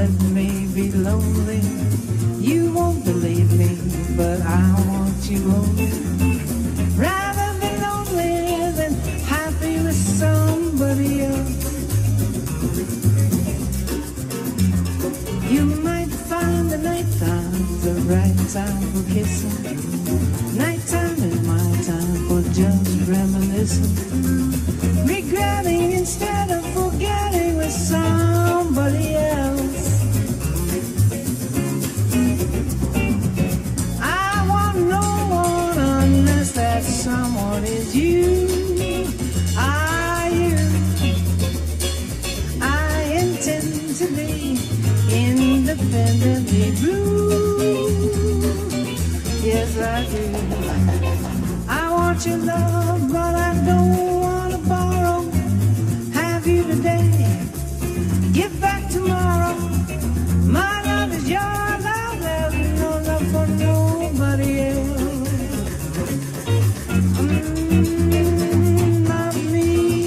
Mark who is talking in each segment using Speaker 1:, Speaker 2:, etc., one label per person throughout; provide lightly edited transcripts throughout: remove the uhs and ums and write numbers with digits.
Speaker 1: let me be lonely. You won't believe me, but I want you only. Rather be lonely than happy with somebody else. You might find the nighttime the right time for kissing. Nighttime is my time for just reminiscing. Regretting instead of forgetting with somebody else. I want no one unless that someone is you. I intend to be independently blue. Yes, I do. I want your love, but I don't want to borrow. Have you today, give back tomorrow. My love is your love, there's no love for nobody else. Love me,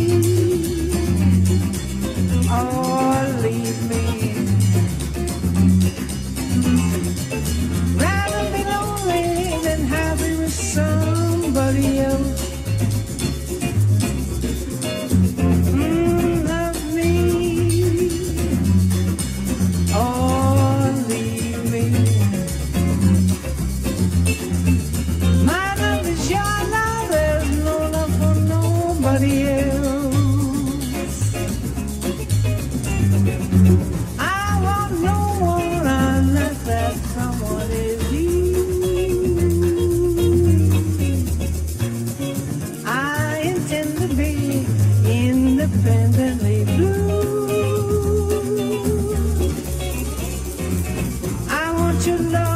Speaker 1: or leave me. Rather be lonely than happy with somebody else. Love me, or leave me. My love is your love, there's no love for nobody else. I want no one unless that someone is you. I intend to be independently blue. I want your love.